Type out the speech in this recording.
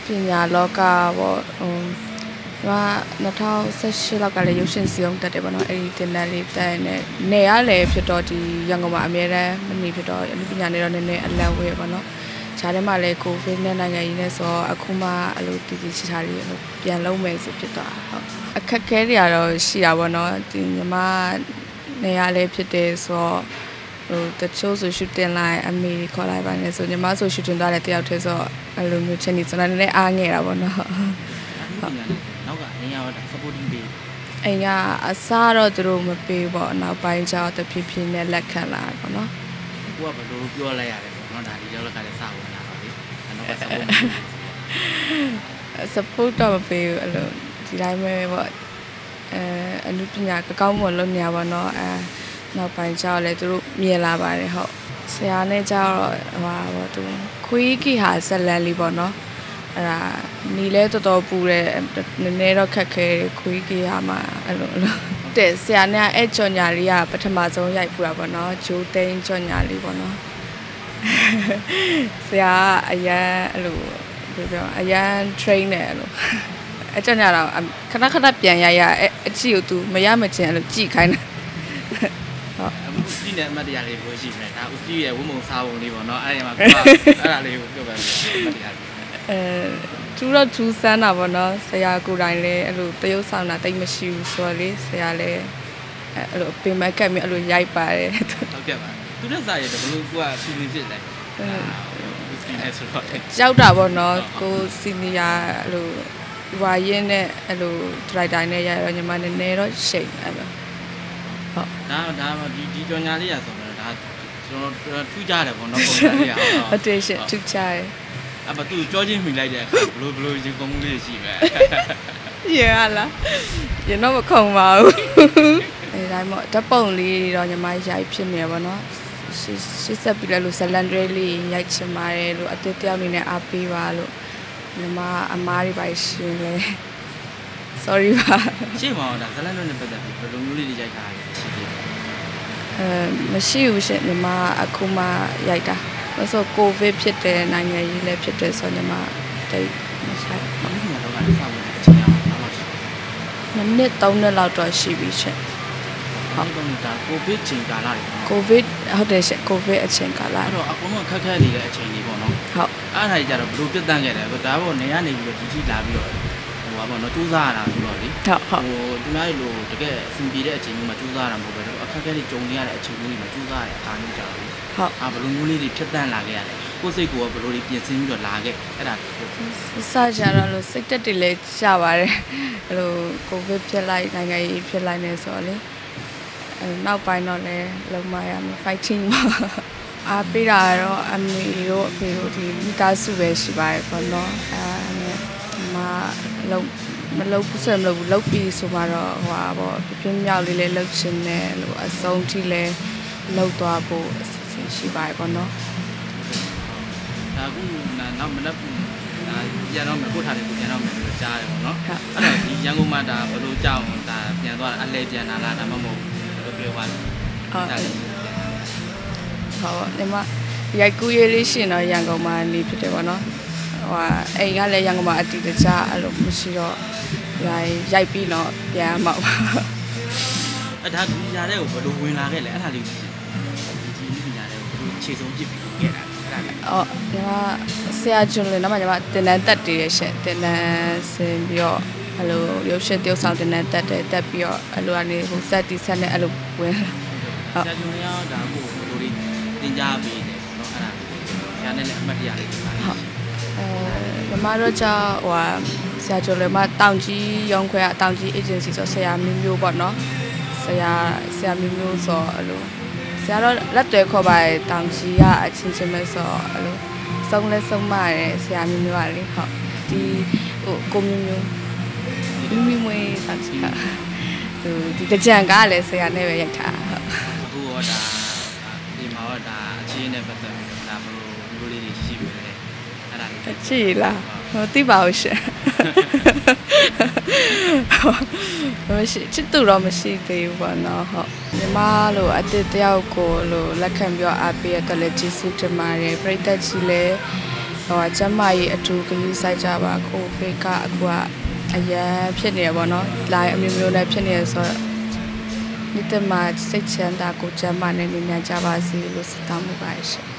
ပညာလောကပေါ့2018လောက်ကလည်းရုပ်ရှင်စီအောင်တက်တယ်ပေါ့နော်အဲ့ဒီတင်တန်းလေးတက်နေနေရလဲဖြစ်တော့ဒီရန်ကုန်မှာအများတန်းမနေဖြစ်တော့အမှုပညာနဲ့တော့နည်းနည်းအလံဝဲပေါ့နော်ခြားထဲမှာလည်းကိုဗစ်နဲ့နိုင်ငံရေးနဲ့ဆိုတော့အခုမှအဲ့လိုတည်တည်ချထားလေးပြန်လုံးမယ်ဆိုဖြစ်သွားဟုတ်အခက်ခဲတွေကတော့ရှိတာပေါ့နော်ဒီညီမနေရလဲဖြစ်တယ်ဆိုတော့တချို့ဆိုရှူတင်လိုက်အမေခေါ်လိုက်ပါနဲ့ဆိုညီမဆိုရှူတင်သွားတယ်တယောက်တည်းဆိုအဲ့လိုမျိုးချင်းနေစနေနည်းအားငယ်တာပေါ့နော်ဟုတ်နောက်ကအရင်က supporting ပေးအိမ်ကအစားတော့သူတို့မပေးပေါ့နောက်ပိုင်းကျတော့တဖြည်းဖြည်းနဲ့လက်ခံလာပေါ့နော်ကိုကဘယ်လိုပြောလိုက်ရတယ်ပေါ့နော်ဒါဒီလောက်ကလည်းစဝင်လာပါပြီနောက်က support တော့မပေးဘူးအဲ့လိုဒီတိုင်းပဲပေါ့အနုပညာကောင်းမွန်လို့နေရပါတော့နောက်ပိုင်းကျတော့လည်းသူတို့မြင်လာပါတယ်ဟုတ်ဆရာနဲ့ကျတော့ပေါ့သူခွေးကြီးဟာဇလန်လေးပေါ့နော်အဲ့ဒါနီလဲတော်တော်ပူတယ်နည်းနည်းတော့ခက်ခဲခွေးကြီးဟာမှအဲ့လိုတဲ့ဆရာနဲ့အဲ့ကြော်ညာလေးကပထမဆုံးရိုက်ပူတာပေါ့နော်ဂျိုးသိန်းကြော်ညာလေးပေါ့နော်ဆရာအရန်အဲ့လိုပြောအရန် train တယ်အဲ့လိုအကြော်ညာတော့ခဏခဏပြန်ရအကြည့်ကို तू မရမချင်းအဲ့လိုကြည့်ခိုင်းတယ်ဟုတ်ဦးစီးနဲ့အမတ်တရားလေးပြောရှိမယ်ဒါဦးစီးရဲ့ဝုံမုံစားပုံလေးပေါ့နော်အဲ့ဒီမှာအဲ့ဒါလေးကိုပြောပါမယ်အမတ်တရားသူတော့သူစမ်းတာပေါ့နော်ဆရာကိုယ်တိုင်လည်းအဲ့လိုတရုပ်ဆောင်တာတိတ်မရှိဘူးဆိုတော့လေဆရာလည်းအဲ့လိုပင်မကတ်ပြီးအဲ့လိုရိုက်ပါတယ်ဟုတ်ကဲ့ပါသူနဲ့စာရတော့ဘလို့ကိုကစီနီဖြစ်တယ်ဦးစီးနဲ့ဆိုတော့ကြောက်တာပေါ့နော်ကိုစီနီယာအဲ့လိုဝါရင်နဲ့အဲ့လိုဒရိုက်တာနဲ့ရတော့ညီမနည်းနည်းတော့ရှိန်အဲ့လိုဟုတ်ဒါဒီကြော်ညာလေးရဆိုတော့ဒါကျွန်တော်ထူးကြတယ်ပေါ့နော်ပုံစံလေးရဟုတ်တယ်ရှင့်ထူးကြတယ်အဲ့ဘာသူကြောချင်းမိလိုက်တဲ့အခါဘလို့ရင်ကုန်မှုလေးရှိပဲရလားရင်တော့မခုံပါဘူးအဲဒါမှဓပုံလေးတော့ညီမရိုက်ဖြစ်နေပါတော့ရှစ်ဆက်ပြီးလို့ဇလန်ဒရဲလေးရိုက်ချင်ပါတယ်လို့အတစ်တယောက်အနေနဲ့အားပေးပါလို့ညီမအမားတွေပါရှင်လဲ sorry ပါရှင်းပါတော့ဒါဇလန်ဒရဲနဲ့ပတ်သက်ပြီးဘယ်လိုမျိုးလေးတွေရိုက်ထားလဲရှိသေးတယ်မရှိဘူးရှင်ညီမအခုမှရိုက်တာဆိုတော့ကိုဗစ်ဖြစ်တယ်နိုင်ငံရေးလည်းဖြစ်တယ်ဆိုတော့ညီမတိတ်မဆိုင်ဘာလို့ညာတော့ကလည်းစောင့်နေတဲ့အချိန်အောင်တော့ရှိတယ်နှစ်3နှစ်လောက်တော့ရှိပြီရှင်ဟုတ်ကဲ့ဒါကိုဗစ်ချိန်ကာလတွေကိုဗစ်ဟုတ်တယ်ရှင်ကိုဗစ်အချိန်ကာလအဲ့တော့အကုန်လုံးခက်ခဲနေတဲ့အချိန်တွေပေါ့နော်ဟုတ်အဲ့ဒါကြီးကြတော့ဘယ်လိုပြတ်တန်းခဲ့လဲဒါပေါ့နေရနေပြီးတော့ဒီလာပြီးတော့ပေါ့နော်စူးစမ်းရတာဆိုတော့လေဒီများလိုတကယ်အဆင်ပြေတဲ့အချိန်မျိုးမှာစူးစမ်းရတာမဟုတ်ပဲတော့အခက်အခဲတွေကြုံနေရတဲ့အချိန်မျိုးတွေမှာစူးစမ်းရတဲ့အားမျိုးကြတော့ဟုတ်ဘယ်လိုမျိုးလေးတွေဖြတ်တန်းလာခဲ့ရလဲကိုယ်စိတ်ကိုဘယ်လိုတွေပြင်ဆင်ပြီးတော့လာခဲ့အဲ့ဒါစကြတော့လို့စိတ်တက်တွေလည်းရှားပါတယ်အဲ့လိုကိုဗစ်ဖြစ်လိုက်နိုင်ငံရေးဖြစ်လိုက်နေဆိုတော့လေနောက်ပိုင်းတော့လည်းလုံးမရမယ် fighting အားပေးတာတော့အမေတို့အဖေတို့ဒီမိသားစုပဲရှိပါတယ်ပေါ့နော်မလုပ်ဘူးဆိုမလုပ်ဘူးလုပ်ပြီးဆိုမှတော့ပေါ့ပြင်းမြောက်လေးလေးလှုပ်ရှင်နဲ့လို့အဆုံးထိလဲလှုပ်သွားဖို့အစီအစဉ်ရှိပါတယ်ပေါ့နော်ဒါကနောက်မနက်ဒါပြန်တော့မယ်ပို့ထားတယ်ကိုပြန်တော့မယ်လို့ကြားတယ်ပေါ့နော်အဲ့တော့ဒီရန်ကုန်မှာဒါဘယ်လိုကြောက်ဒါပြန်သွားအလဲပြန်လာတာမှမဟုတ်ဘူးပြောပါလို့ဟုတ်ဒီမှာရိုက်ကူးရေးလေးရှင်တော့ရန်ကုန်မှာနေဖြစ်တယ်ပေါ့နော်အိမ်ကလည်းရန်ကုန်မှာအတီးတခြားအဲ့လိုမရှိတော့ရိုက်ပြီးတော့ပြန်မှာပါအဲ့ဒါဒီညာတဲ့ကိုဘယ်လိုဝင်လာခဲ့လဲအဲ့ဒါလေးကိုဒီညာတဲ့ကိုဘယ်လိုခြေဆုံးပစ်ပြီးခဲ့တာအဲ့ဒါလည်းညီမဆရာကျွန်းလေတော့ညီမတင်တန်းတက်တည်ရရှင်တင်တန်းဆင်းပြီးတော့အဲ့လိုရုပ်ရှင်တယောက်ဆောင်တင်တန်းတက်ပြီးတော့အဲ့လိုကနေဟိုဆက်တီဆက်နဲ့အဲ့လိုဝင်ဆရာကျွန်းရောဒါကိုဘယ်လိုလေးတင်ကြပေးနေပေါ့နော်အဲ့ဒါဆရာနဲ့လည်းအမှတ်တရလေးတွေပါဟုတ်ညီမတို့ကြောင့်ဆရာကျော်လည်းမတောင်ကြီးရုံးခွဲကတောင်ကြီး agency ဆိုဆရာမျိုးပေါ့နော်ဆရာမျိုးဆိုအဲ့လိုဆရာတော့လက်တွေခေါ်ပါတယ်တောင်ကြီးကအချင်းချင်းပဲဆိုအဲ့လိုစုံလဲစုံမရဲဆရာမျိုးကလေဟုတ်ဒီဟိုကိုမျိုးမွေးတောင်ကြီးကဒီတကြံကားလည်းဆရာနဲ့ပဲရိုက်ထားဟုတ်အခုတော့ဒါဒီမှာတော့ဒါအချင်းနဲ့ပတ်သက်ပြီးတော့ဒါဘလိုလေးတွေရှိပြီလေအဲ့ဒါချီလားဟိုသိပါဦးရှင်မရှိချစ်သူတော့မရှိသေးဘူးပေါ့နော်ဟုတ်ညီမလိုအတစ်တယောက်ကိုလိုလက်ခံပြောအားပေးရတော့လည်းကျေးဇူးတင်ပါတယ်ပရိသတ်ကြီးလည်းကျမ်းမာရေးအထူးဂရုစိုက်ကြပါကိုဗစ်ကအခုကအရန်ဖြစ်နေရပါတော့လာအမျိုးမျိုးနဲ့ဖြစ်နေရဆိုတော့ဒီတမှာစိတ်ချမ်းသာကိုကျမ်းမာနေနေကြပါစေလို့ဆုတောင်းမှုပါရှင်